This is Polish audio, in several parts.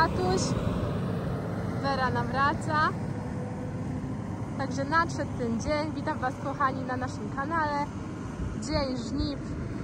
tatuś, Wera nam wraca. Także nadszedł ten dzień. Witam Was, kochani, na naszym kanale. Dzień żniw.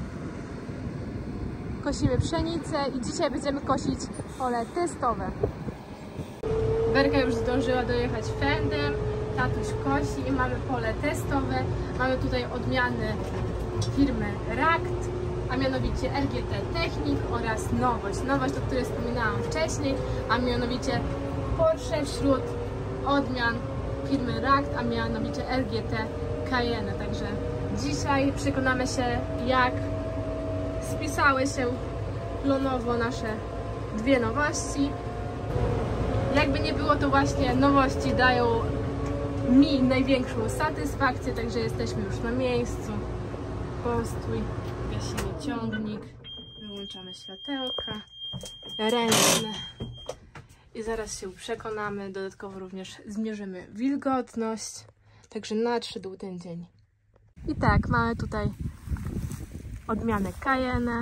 Kosimy pszenicę i dzisiaj będziemy kosić pole testowe. Werka już zdążyła dojechać fendem, tatuś kosi i mamy pole testowe. Mamy tutaj odmiany firmy Rakt, a mianowicie RGT Technik oraz nowość, o której wspominałam wcześniej, a mianowicie Porsche wśród odmian firmy Rakt, a mianowicie RGT Cayenne. Także dzisiaj przekonamy się, jak spisały się plonowo nasze dwie nowości. Jakby nie było, to właśnie nowości dają mi największą satysfakcję, także jesteśmy już na miejscu. Postój, gasimy ciągnik, wyłączamy światełka ręczne i zaraz się przekonamy. Dodatkowo również zmierzymy wilgotność, także nadszedł ten dzień. I tak, mamy tutaj odmianę Cayenne.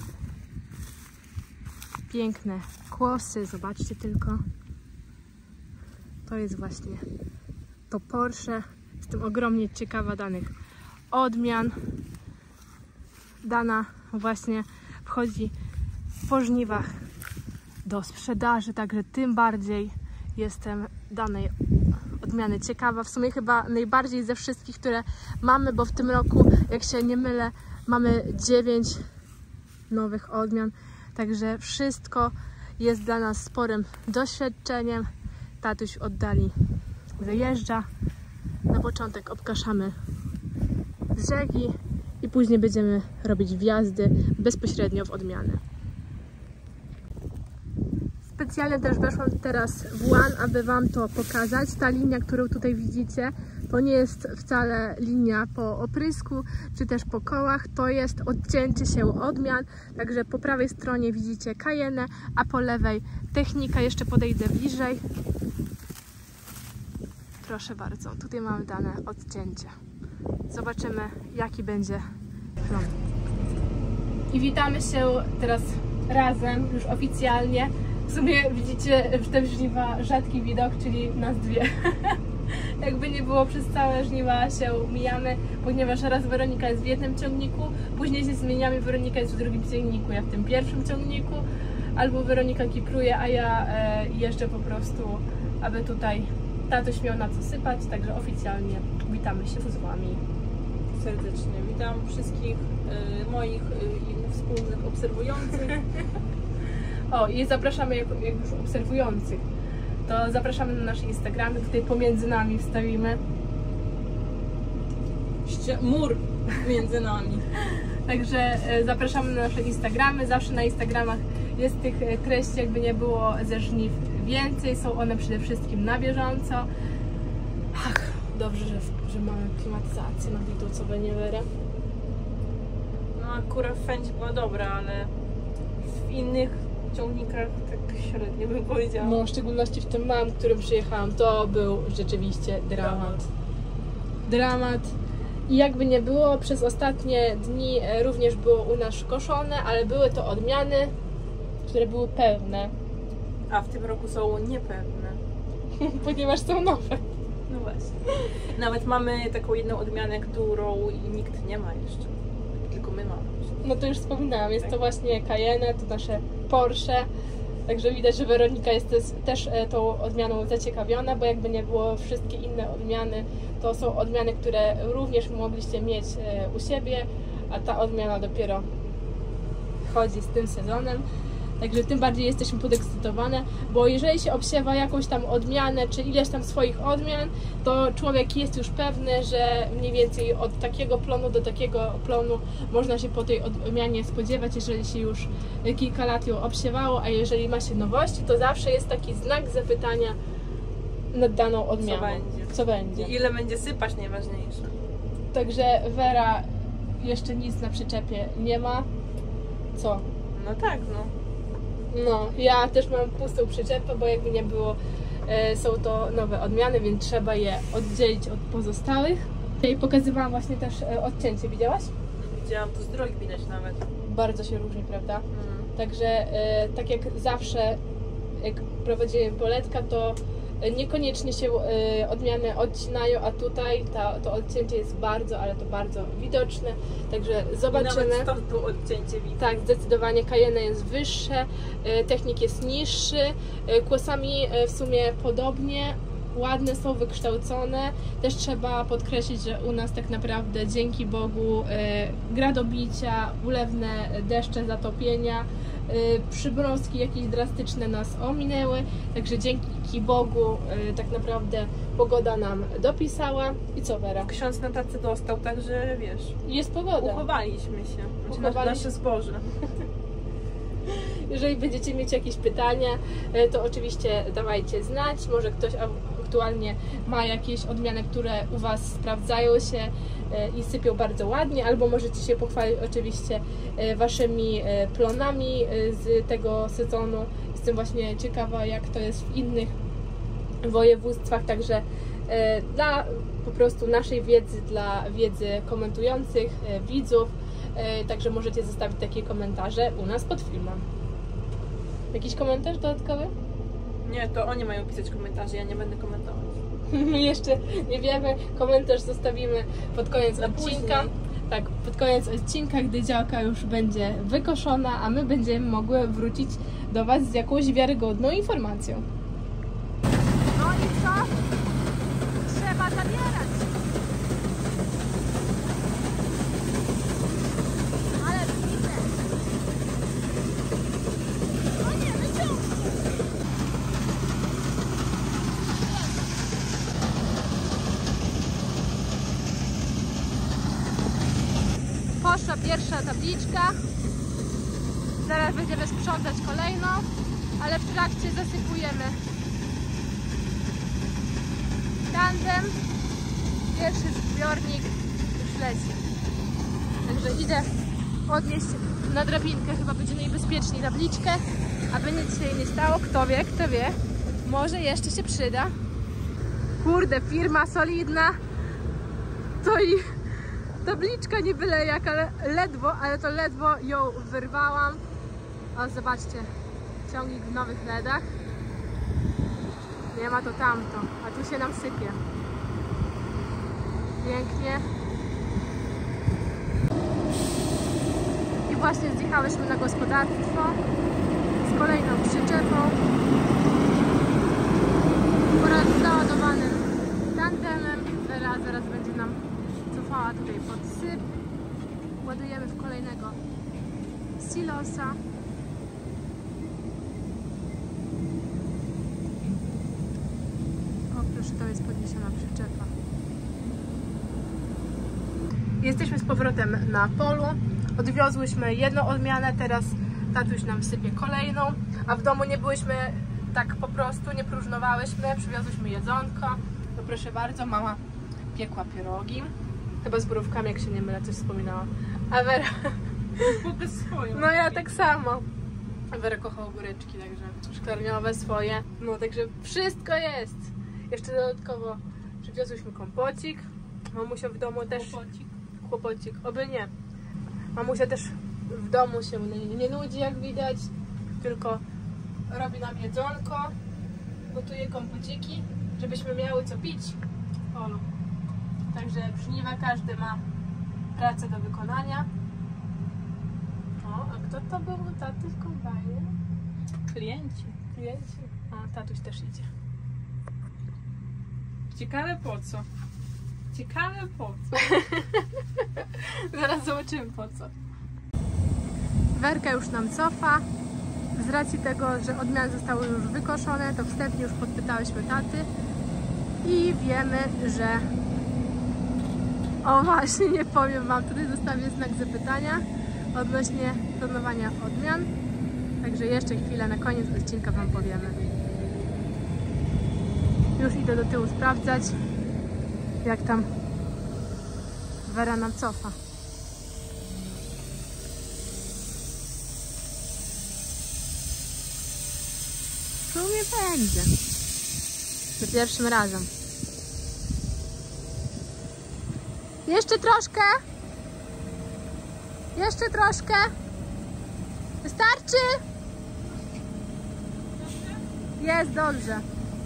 Piękne kłosy, zobaczcie tylko. To jest właśnie to Porsche. Jestem ogromnie ciekawa danych odmian. Dana właśnie wchodzi po żniwach do sprzedaży, także tym bardziej jestem danej odmiany ciekawa. W sumie chyba najbardziej ze wszystkich, które mamy, bo w tym roku, jak się nie mylę, mamy 9 nowych odmian. Także wszystko jest dla nas sporym doświadczeniem. Tatuś oddali zajeżdża. Na początek obkaszamy z rzeki i później będziemy robić wjazdy bezpośrednio w odmianę. Specjalnie też weszłam teraz w łan, aby Wam to pokazać. Ta linia, którą tutaj widzicie, to nie jest wcale linia po oprysku, czy też po kołach. To jest odcięcie się odmian. Także po prawej stronie widzicie Cayenne, a po lewej Technika. Jeszcze podejdę bliżej. Proszę bardzo, tutaj mamy dane odcięcie. Zobaczymy, jaki będzie plon. I witamy się teraz razem, już oficjalnie. W sumie widzicie, że te żniwa rzadki widok, czyli nas dwie. Jakby nie było, przez całe żniwa się mijamy, ponieważ raz Weronika jest w jednym ciągniku, później się zmieniamy, Weronika jest w drugim ciągniku, ja w tym pierwszym ciągniku, albo Weronika kipruje, a ja jeżdżę po prostu, aby tutaj tatuś miał na co sypać, także oficjalnie witamy się z Wami. Serdecznie witam wszystkich moich wspólnych obserwujących. O, i zapraszamy, jak już obserwujących, to zapraszamy na nasze Instagramy, tutaj pomiędzy nami wstawimy. Mur między nami. Także zapraszamy na nasze Instagramy, zawsze na Instagramach jest tych treści, jakby nie było, ze żniw więcej, są one przede wszystkim na bieżąco. Ach, dobrze, że mamy klimatyzację na Witulcowe, nie Werę? No akurat w Fendzie była dobra, ale w innych ciągnikach tak średnio bym powiedziała. No, w szczególności w tym małym, którym przyjechałam, to był rzeczywiście dramat. Dramat. I jakby nie było, przez ostatnie dni również było u nas koszone, ale były to odmiany, które były pewne. A w tym roku są niepewne. Ponieważ są nowe. No właśnie. Nawet mamy taką jedną odmianę, którą nikt nie ma jeszcze. Tylko my mamy. No to już wspominałam, jest tak. to właśnie Cayenne, to nasze Porsche. Także widać, że Weronika jest też tą odmianą zaciekawiona, bo jakby nie było, wszystkie inne odmiany to są odmiany, które również mogliście mieć u siebie, a ta odmiana dopiero wchodzi z tym sezonem. Także tym bardziej jesteśmy podekscytowane, bo jeżeli się obsiewa jakąś tam odmianę, czy ileś tam swoich odmian, to człowiek jest już pewny, że mniej więcej od takiego plonu do takiego plonu można się po tej odmianie spodziewać, jeżeli się już kilka lat ją obsiewało, a jeżeli ma się nowości, to zawsze jest taki znak zapytania nad daną odmianą. Co będzie? I ile będzie sypać, najważniejsze. Także Wera jeszcze nic na przyczepie nie ma. Co? No tak, no. No, ja też mam pustą przyczepę, bo jakby nie było, są to nowe odmiany, więc trzeba je oddzielić od pozostałych. I pokazywałam właśnie też odcięcie, widziałaś? Widziałam, to z drogi widać nawet. Bardzo się różni, prawda? Także tak jak zawsze jak prowadzimy poletka, to niekoniecznie się odmiany odcinają, a tutaj to odcięcie jest bardzo, ale to bardzo widoczne, także zobaczymy. Nawet stąd tu odcięcie widać. Tak, zdecydowanie Cayenne jest wyższe, Technik jest niższy, kłosami w sumie podobnie, ładne są, wykształcone. Też trzeba podkreślić, że u nas tak naprawdę dzięki Bogu gradobicia, ulewne deszcze, zatopienia, przymrozki jakieś drastyczne nas ominęły, także dzięki Bogu tak naprawdę pogoda nam dopisała. I co, Wera? Ksiądz na tacy dostał, także wiesz, jest pogoda. uchowaliśmy się, znaczy nasze zboże. Jeżeli będziecie mieć jakieś pytania, to oczywiście dawajcie znać. Może ktoś aktualnie ma jakieś odmiany, które u Was sprawdzają się i sypią bardzo ładnie, albo możecie się pochwalić oczywiście Waszymi plonami z tego sezonu. Jestem właśnie ciekawa, jak to jest w innych województwach, także dla po prostu naszej wiedzy, dla wiedzy komentujących, widzów, także możecie zostawić takie komentarze u nas pod filmem. Jakiś komentarz dodatkowy? Nie, to oni mają pisać komentarze, ja nie będę komentować. Jeszcze nie wiemy, komentarz zostawimy pod koniec odcinka. Później. Tak, pod koniec odcinka, gdy działka już będzie wykoszona, a my będziemy mogły wrócić do Was z jakąś wiarygodną informacją. No i co? Trzeba zabierać. Ale widzę. No nie, wyciągnij. Poszła pierwsza tabliczka. Zaraz będziemy sprzątać kolejną, ale w trakcie zasypujemy tandem. Pierwszy zbiornik już leci. Także idę odnieść na drabinkę, chyba będzie najbezpieczniej tabliczkę, aby nic się jej nie stało. Kto wie, może jeszcze się przyda. Kurde, firma solidna. To i tabliczka nie byle jak, ale to ledwo ją wyrwałam. O, zobaczcie, ciągnik w nowych ledach. Nie ma to tamto, a tu się nam sypie. Pięknie. I właśnie zjechałyśmy na gospodarstwo z kolejną przyczepą oraz załadowanym tandemem. Zaraz będzie nam cofała tutaj podsyp. Ładujemy w kolejnego silosa. O, proszę, to jest podniesiona przyczepa. Jesteśmy z powrotem na polu. Odwiozłyśmy jedną odmianę, teraz tatuś nam sypie kolejną, a w domu nie byłyśmy tak po prostu, nie próżnowałyśmy, przywiozłyśmy jedzonko. No proszę bardzo, mama piekła pierogi. Chyba z borówkami, jak się nie mylę, coś wspominałam. A Wera... Pokaż swoją. No ja tak samo. A Wera kocha ogóreczki, także szklarniowe swoje. No także wszystko jest. Jeszcze dodatkowo przywiozłyśmy kompocik. Mamusia w domu też... Kłopocik. Oby nie. Mamusia też w domu się nie nudzi, jak widać. Tylko robi nam jedzonko. Gotuje kompociki, żebyśmy miały co pić w polu. Także żniwa, każdy ma pracę do wykonania. O, a kto to był u taty w kombajnie? Klienci. Klienci? A, tatuś też idzie. Ciekawe po co? Ciekawe po co? Zaraz zobaczymy po co. Werka już nam cofa. Z racji tego, że odmiany zostały już wykoszone, to wstępnie już podpytałyśmy taty i wiemy, że... O właśnie, nie powiem Wam, tutaj zostawię znak zapytania odnośnie planowania odmian. Także jeszcze chwilę, na koniec odcinka Wam powiemy. Już idę do tyłu sprawdzać, jak tam Wera nam cofa. W sumie będzie. Za pierwszym razem. Jeszcze troszkę. Jeszcze troszkę. Wystarczy? Jest dobrze.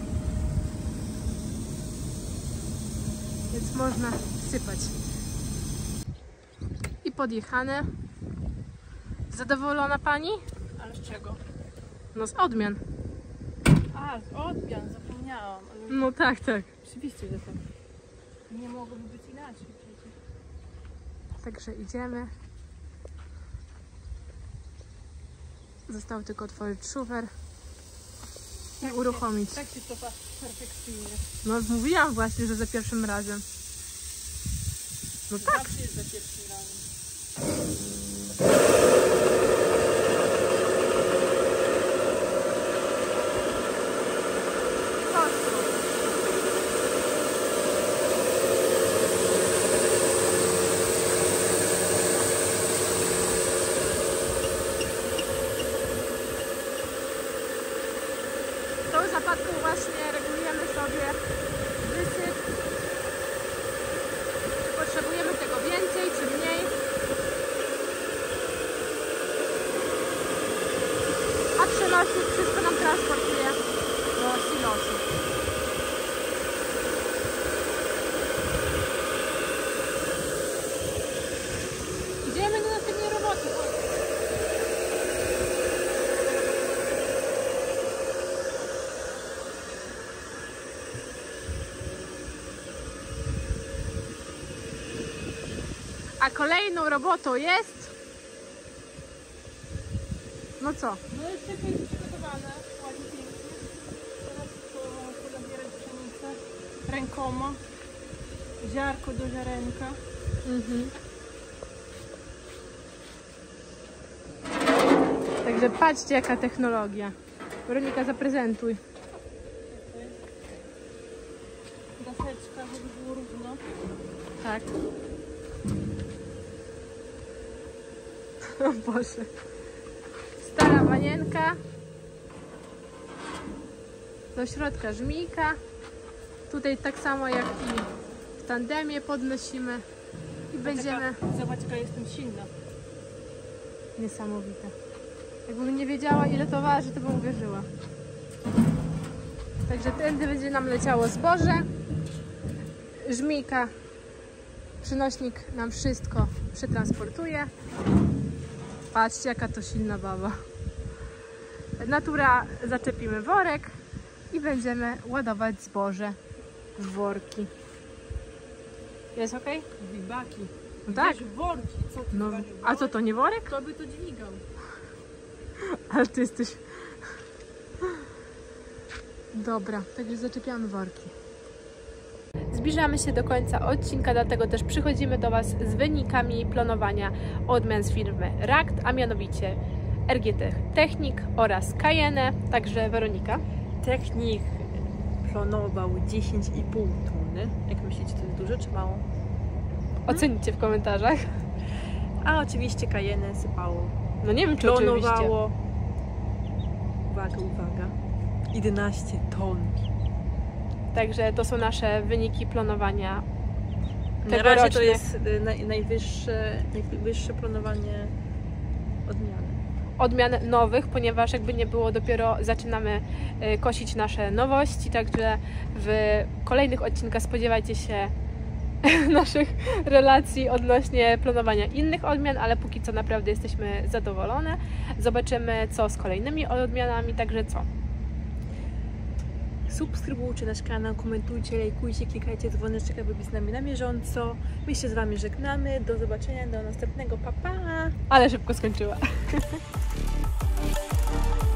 Więc można sypać. I podjechane. Zadowolona pani? Ale z czego? No z odmian. A, z odmian, zapomniałam. Ale No tak, tak. oczywiście, że tak. Nie mogłoby być inaczej przecież. Także idziemy. Zostało tylko otworzyć szufer i uruchomić. Tak się cofa perfekcyjnie. No mówiłam właśnie, że za pierwszym razem. No tak. Zawsze jest za pierwszym razem. W tą zapadką właśnie regulujemy sobie wysyp. Czy potrzebujemy tego więcej, czy mniej. A przenośnik wszystko nam transportuje do silosu. Idziemy do następnej roboty. A kolejną robotą jest... No co? No jest tylko już przygotowane, ładnie pięknie. Teraz to nabierać pszenicę rękoma. Ziarko do ziarenka. Także patrzcie, jaka technologia. Weronika, zaprezentuj. Daseczka, żeby było równo. Tak. O Boże. Stara wanienka. Do środka żmijka. Tutaj tak samo jak i w tandemie podnosimy. I będziemy... Zobacz, jaka jestem silna. Niesamowite. Jakbym nie wiedziała, ile to waży, to bym uwierzyła. Także tędy będzie nam leciało zboże. Żmijka, przynośnik nam wszystko przetransportuje. Patrzcie, jaka to silna baba. Natura, zaczepimy worek i będziemy ładować zboże w worki. Jest ok? Wibaki. No tak. Wiesz, worki. Co ty No, ważysz? a co to, nie worek? Kto by to dźwigał? Ale ty jesteś... Dobra, także zaczepiamy worki. Zbliżamy się do końca odcinka, dlatego też przychodzimy do Was z wynikami planowania odmian z firmy Rakt, a mianowicie RGT Technik oraz Cayenne, także Weronika. Technik planował 10,5 tony. Jak myślicie, to jest dużo czy mało? Ocenijcie w komentarzach. A oczywiście Cayenne sypało. No nie wiem, czy oczywiście. Plonowało. Uwaga, uwaga. 11 ton. Także to są nasze wyniki planowania Na razie to tegorocznych. jest najwyższe planowanie odmiany. Odmian nowych, ponieważ jakby nie było, dopiero zaczynamy kosić nasze nowości, także w kolejnych odcinkach spodziewajcie się naszych relacji odnośnie planowania innych odmian, ale póki co naprawdę jesteśmy zadowolone. Zobaczymy, co z kolejnymi odmianami, także co? Subskrybujcie nasz kanał, komentujcie, lajkujcie, klikajcie dzwoneczek, aby być z nami na bieżąco. My się z Wami żegnamy. Do zobaczenia, do następnego. Pa, pa! Ale szybko skończyła.